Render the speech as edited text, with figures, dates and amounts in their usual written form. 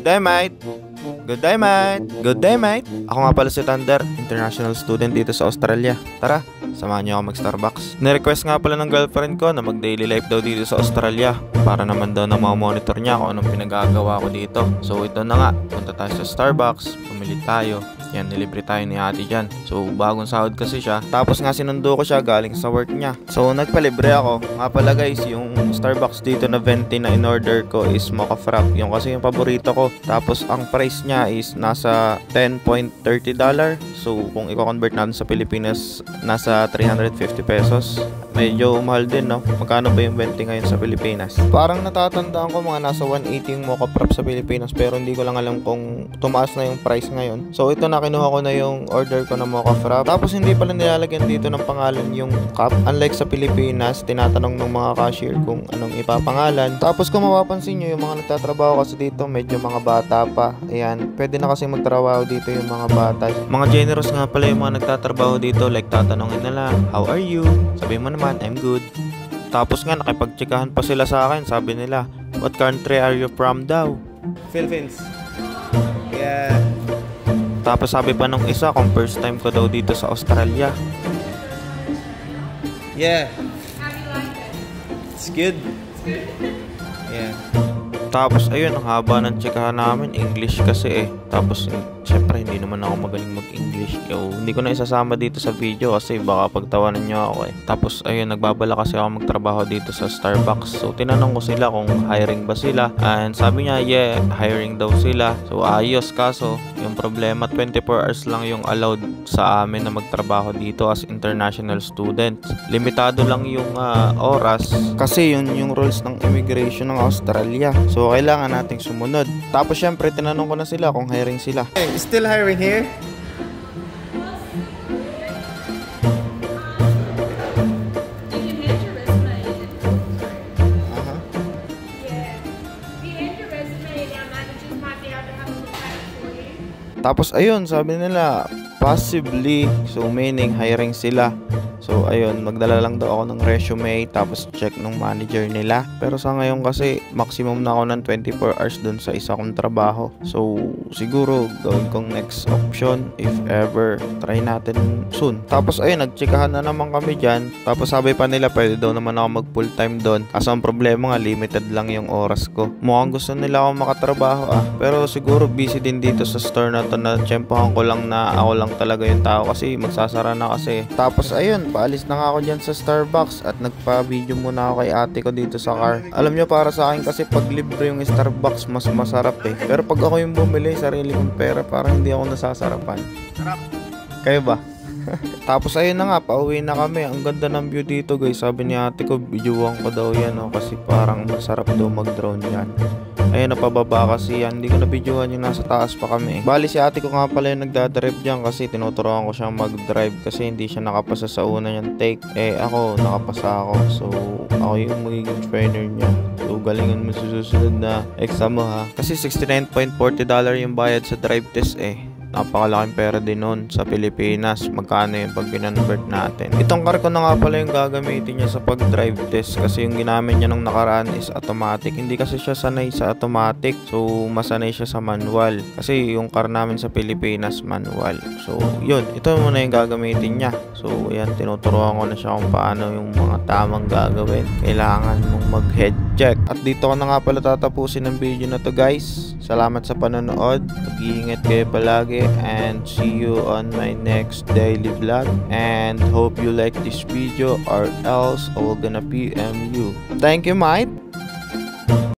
Good day, mate. Good day, mate. Good day, mate. Ako nga pala si Thunder, international student dito sa Australia. Tara, samahan niyo ako mag-Starbucks. Nirequest nga pala ng girlfriend ko na mag-daily life daw dito sa Australia para naman daw na monitor niya kung anong pinagagawa ko dito. So ito na nga, punta tayo sa Starbucks, pumili tayo. Yan, nilibre tayo ni ate dyan. So, bagong sahod kasi siya. Tapos nga sinundo ko siya galing sa work niya. So, nagpalibre ako. Nga pala guys, yung Starbucks dito na venti na in-order ko is mocha frap. Yung kasi yung paborito ko. Tapos, ang price niya is nasa $10.30. So, kung i-convert natin sa Pilipinas, nasa 350 pesos. Medyo mahal din, no? Magkano ba yung venti ngayon sa Pilipinas? Parang natatandaan ko mga nasa 180 yung mocha frap sa Pilipinas. Pero hindi ko lang alam kung tumaas na yung price ngayon. So, ito na kinuha ko na yung order ko ng mocha frap. Tapos hindi pala nilalagyan dito ng pangalan yung cup. Unlike sa Pilipinas, tinatanong ng mga cashier kung anong ipapangalan. Tapos kung mapapansin nyo, yung mga nagtatrabaho kasi dito, medyo mga bata pa. Ayan, pwede na kasi magtrabaho dito yung mga bata. Mga generous nga pala yung mga nagtatrabaho dito. Like tatanungin nila, how are you? Sabi mo naman, I'm good. Tapos nga, nakipagtsikahan pa sila sa akin. Sabi nila, what country are you from daw? Philippines. Yeah. Tapos sabi pa nung isa kung first time ko daw dito sa Australia. Yeah. How do you like it? It's good. Yeah. Tapos ayun, ang haba ng tsikahan namin, English kasi eh. Tapos syempre hindi naman ako magaling mag-English. Hindi ko na isasama dito sa video kasi baka pagtawanan nyo ako eh. Tapos ayun, nagbabala kasi ako magtrabaho dito sa Starbucks. So tinanong ko sila kung hiring ba sila. And sabi niya, yeah, hiring daw sila. So ayos, kaso yung problema, 24 hours lang yung allowed sa amin na magtrabaho dito as international students. Limitado lang yung oras kasi yun yung rules ng immigration ng Australia. So kailangan nating sumunod. Tapos syempre tinanong ko na sila kung hiring sila. Hey, still hiring here? You can hand your resume in. Uh-huh. Yeah. If you hand your resume in, our managers might be able to have a look at it for you. Tapos ayun, sabi nila possibly, so meaning hiring sila. So ayun, magdala lang daw ako ng resume tapos check ng manager nila. Pero sa ngayon kasi maximum na ako ng 24 hours dun sa isa kong trabaho. So siguro gawin kong next option if ever. Try natin soon. Tapos ayun, nagchikahan na naman kami dyan. Tapos sabi pa nila pwede daw naman ako mag full time doon. Kaso ang problema nga limited lang yung oras ko. Mukhang gusto nila ako makatrabaho Pero siguro busy din dito sa store na to na tsempohan ko lang na ako lang talaga yung tao kasi magsasara na kasi. Tapos ayun, paalis na nga ako dyan sa Starbucks at nagpa-video muna ako kay ate ko dito sa car. Alam nyo, para sa akin kasi pag libre yung Starbucks mas masarap eh. Pero pag ako yung bumili, sarili kong pera, parang hindi ako nasasarapan. Sarap. Kayo ba? Tapos ayun na nga, pauwi na kami. Ang ganda ng view dito guys. Sabi ni ate ko, videoan ko daw yan kasi parang masarap daw mag-drone yan. Ayun, napababa kasi yan. Hindi ko na videoan yung nasa taas pa kami. Bali si ate ko nga pala yung nagdadrive dyan kasi tinuturuan ko siyang mag-drive kasi hindi siya nakapasa sa una niyang take. Ako, nakapasa ako. So, ako yung magiging trainer niya. So, galingan mo sa susunod na exam mo Kasi $69.40 yung bayad sa drive test Napakalaking pera din nun sa Pilipinas. Magkano yun pag kinonvert natin? Itong car ko na nga pala yung gagamitin niya sa pag-drive test kasi yung ginamit niya nung nakaraan is automatic. Hindi kasi siya sanay sa automatic. So, masanay siya sa manual. Kasi yung car namin sa Pilipinas, manual. So, yun. Ito muna yung gagamitin niya. So, ayan, tinuturuan ko na siya kung paano yung mga tamang gagawin. Kailangan mong mag-head check. At dito ko na nga pala tatapusin ng video na to guys. Salamat sa panonood. Mag-iingat kayo palagi. And see you on my next daily vlog, and hope you like this video or else I will gonna PM you. Thank you, mate.